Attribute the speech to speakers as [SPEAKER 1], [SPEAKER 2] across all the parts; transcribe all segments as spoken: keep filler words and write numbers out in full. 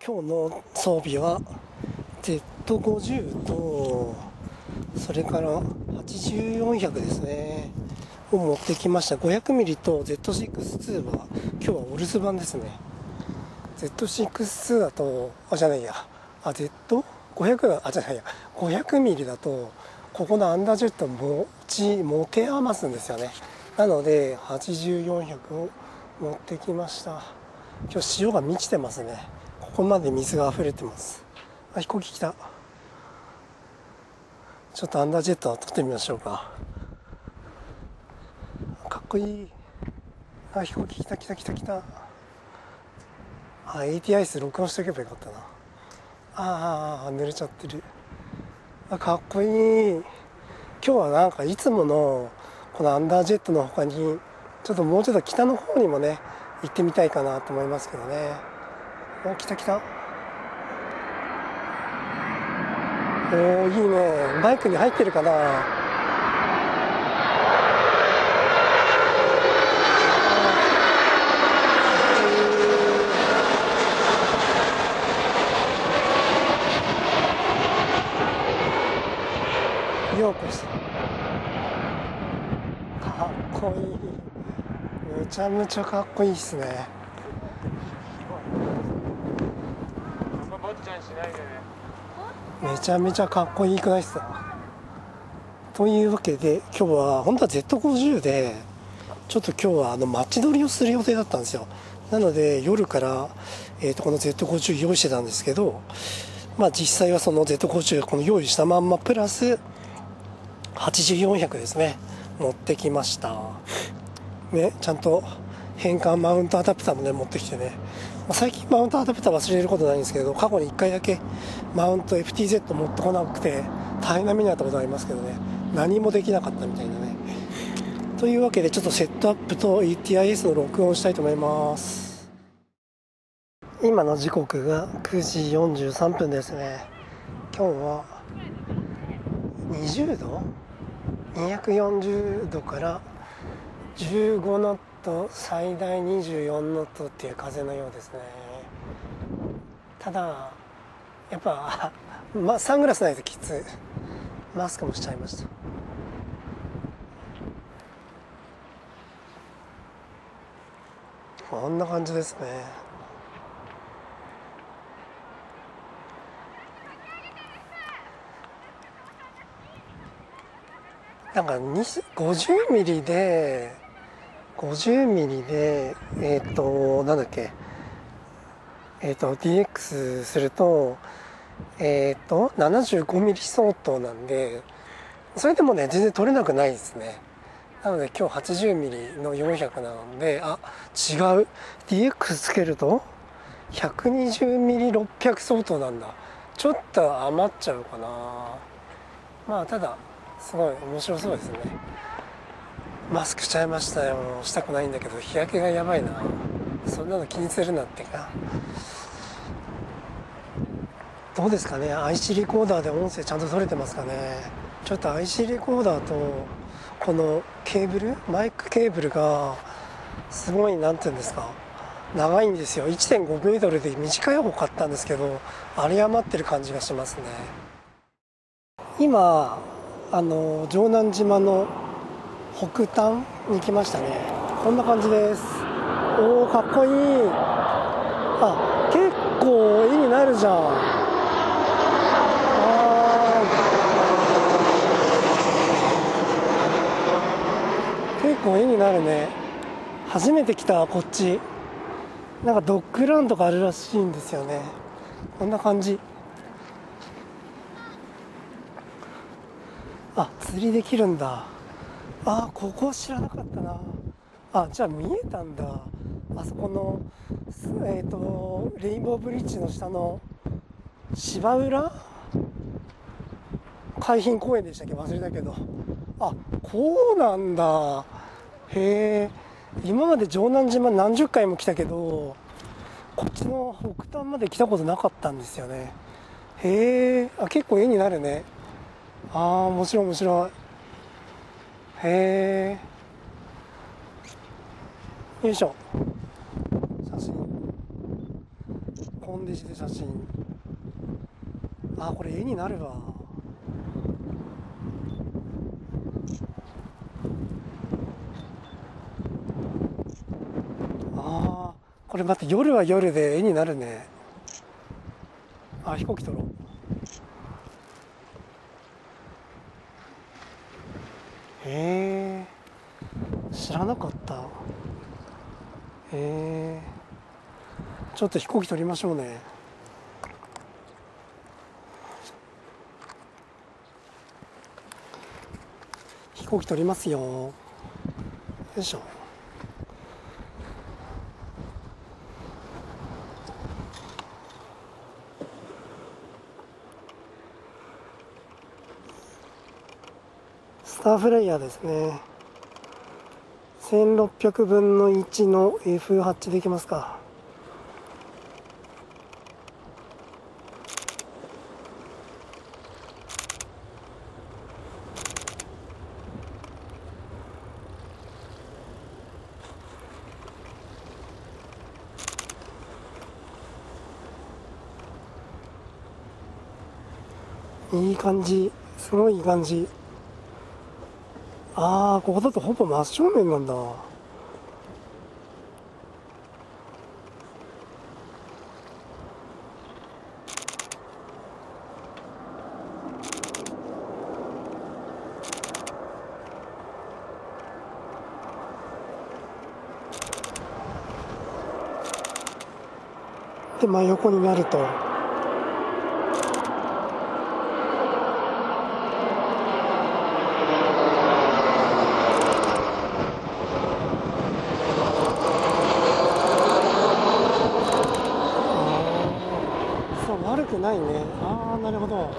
[SPEAKER 1] 今日の装備は ゼットごじゅう とそれからはちじゅうよんひゃくですねを持ってきました。 ごひゃくミリ と ゼットろくじゅうに は今日はお留守番ですね。 ゼットろくじゅうに だとあじゃないやあ ゼットごひゃく だあじゃないや ごひゃくミリ だとここのアンダージェット持ち持て余すんですよね。なのではちじゅうよんひゃくを持ってきました。今日潮が満ちてますね。ここまで水が溢れてます。あ、飛行機来た。ちょっとアンダージェットを撮ってみましょうか。かっこいい。あ、飛行機来た来た来た来た。あ、エーティーアイス 録音しておけばよかったな。ああ濡れちゃってる。あ、かっこいい。今日はなんかいつものこのアンダージェットの他にちょっともうちょっと北の方にもね行ってみたいかなと思いますけどね。お、来た来た。おー、いいね。バイクに入ってるかな。ようこそ。かっこいい。むちゃむちゃかっこいいっすね。めちゃめちゃかっこいいくないっすか。というわけで今日は本当は ゼットごじゅう でちょっと今日はあの街撮りをする予定だったんですよ。なので夜から、えー、とこの ゼットごじゅう 用意してたんですけど、まあ実際はその ゼットごじゅう この用意したまんまプラスはちじゅうよんひゃくですね持ってきましたね。ちゃんと変換マウントアダプターもね持ってきてね、最近マウントアダプター忘れることないんですけど、過去にいっかいだけマウント エフティーゼット 持ってこなくて大変な目に遭ったことがありますけどね、何もできなかったみたいなね。というわけでちょっとセットアップと イーティーアイエス の録音をしたいと思います。今の時刻がくじよんじゅうさんぷんですね。今日はにじゅうどにひゃくよんじゅうどからじゅうごノット、最大にじゅうよんノットっていう風のようですね。ただやっぱ、ま、サングラスないときつい。マスクもしちゃいました。こんな感じですね。なんかごじゅうミリでごじゅうミリでえっ、ー、となんだっけえっ、ー、と ディーエックス するとえっ、ー、とななじゅうごミリ相当なんで、それでもね全然取れなくないですね。なので今日はちじゅうミリのよんひゃくなので、あ、違う ディーエックス つけると ひゃくにじゅうミリろっぴゃく 相当なんだ。ちょっと余っちゃうかな。まあただすごい面白そうですね。マスクしちゃいましたよ。したくないんだけど日焼けがやばいな。そんなの気にするなってか。どうですかね。 アイシー レコーダーで音声ちゃんと撮れてますかね。ちょっと アイシー レコーダーとこのケーブルマイクケーブルがすごいなんていうんですか長いんですよ。 いってんごメートルで短い方買ったんですけど、あれ余ってる感じがしますね。今あの城南島の北端に来ましたね。こんな感じです。おー、かっこいい。あ、結構絵になるじゃん。あー、結構絵になるね。初めて来たこっち。なんかドッグランとかあるらしいんですよね。こんな感じ。あ、釣りできるんだ。あ、ここ知らなかったな。あ、じゃあ見えたんだ。あそこのえっ、ー、とレインボーブリッジの下の芝浦海浜公園でしたっけ、忘れたけど。あ、こうなんだ。へえ。今まで城南島何十回も来たけどこっちの北端まで来たことなかったんですよね。へえ。あ、結構絵になるね。ああ、面白い面白い。へえ。よいしょ。写真。こコンデジで写真。あーこれ絵になるわ。あーこれ待って、夜は夜で絵になるね。あ、飛行機撮ろう。へえ、知らなかった。へえ、ちょっと飛行機撮りましょうね。飛行機撮りますよ。よいしょ。スターフライヤーですね。せんろっぴゃくぶんのいちの エフはち でいきますか。いい感じ、すごいいい感じ。ああ、ここだとほぼ真正面なんだ。で、真横になると。そう、悪くないね。ああ、なるほど。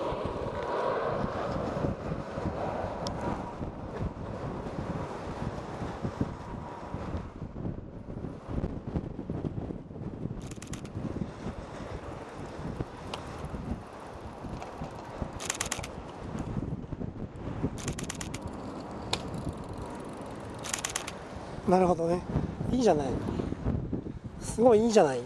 [SPEAKER 1] なるほどね。いいじゃない。すごいいいじゃない。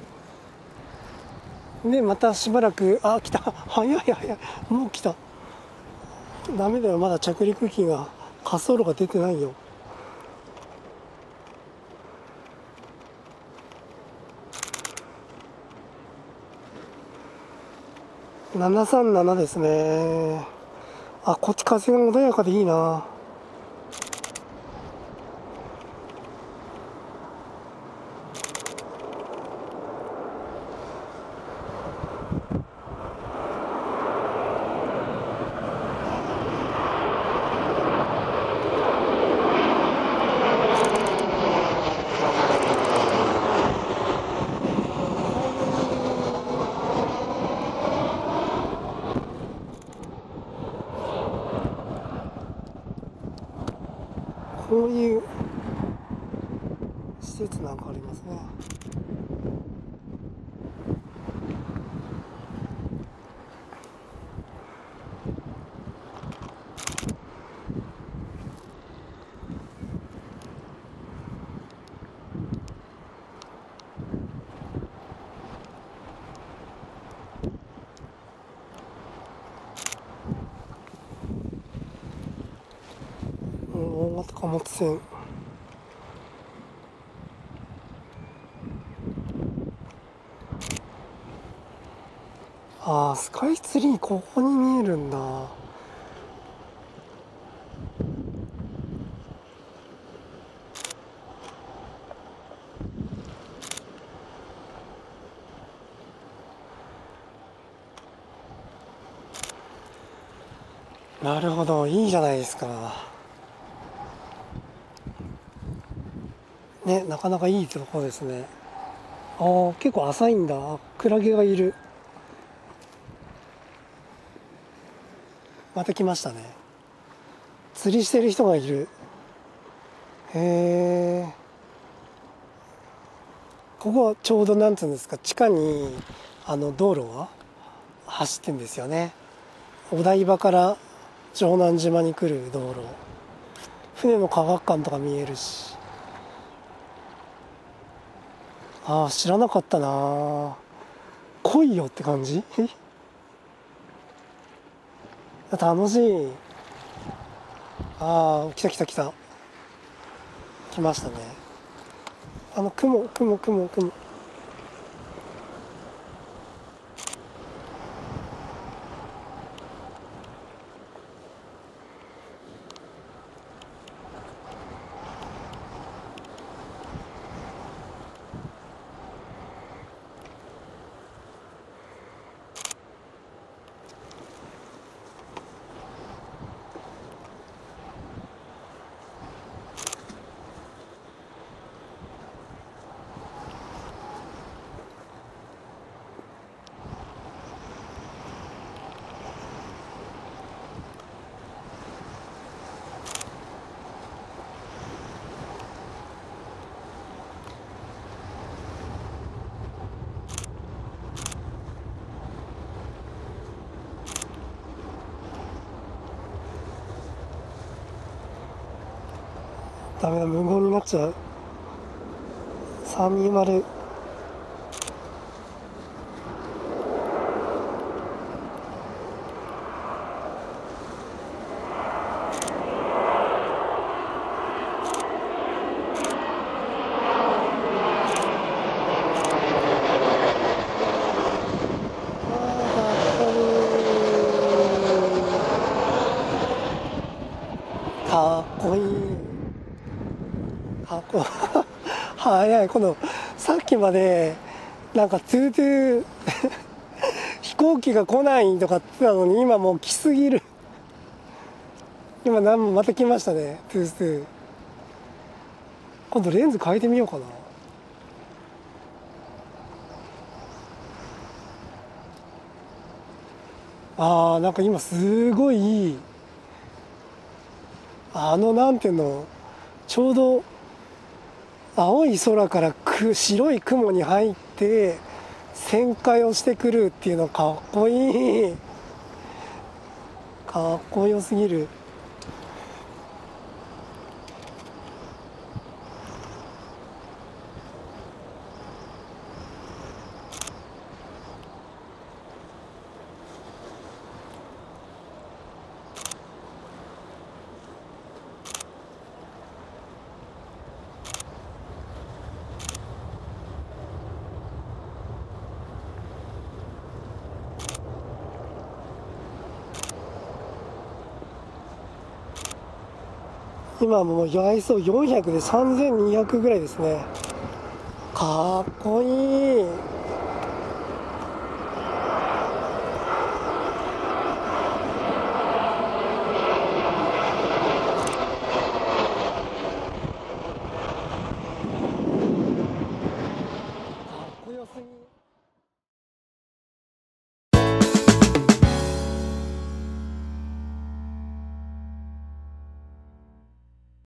[SPEAKER 1] で、またしばらく、あ、来た。早い早い。もう来た。ダメだよ。まだ着陸機が、滑走路が出てないよ。ななさんななですね。あ、こっち風が穏やかでいいな。こういう施設なんかありますね。うん、大型貨物船。ああ、スカイツリーここに見えるんだ。なるほど、いいじゃないですか。ね、なかなかいいところですね。ああ、結構浅いんだ。クラゲがいる。また来ましたね。釣りしてる人がいる。へえ。ここはちょうどなんていうんですか、地下にあの道路が走ってんですよね。お台場から城南島に来る道路。船の科学館とか見えるし。ああ、知らなかったな。 来いよって感じ楽しい。ああ、来た来た来た。来ましたね。あの雲雲雲雲。ダメだ、無言になっちゃう。さんにーまる。かっこいい。かっこ早い。このさっきまでなんかトゥートゥー飛行機が来ないとかって言ってたのに、今もう来すぎる。今何もまた来ましたね、トゥートゥー。今度レンズ変えてみようかな。あー、なんか今すごいいい。あのなんていうの、ちょうど青い空からく白い雲に入って旋回をしてくるっていうのかっこいい。かっこよすぎる。今もうアイソーよんひゃくでさんぜんにひゃくぐらいですね。かっこいい。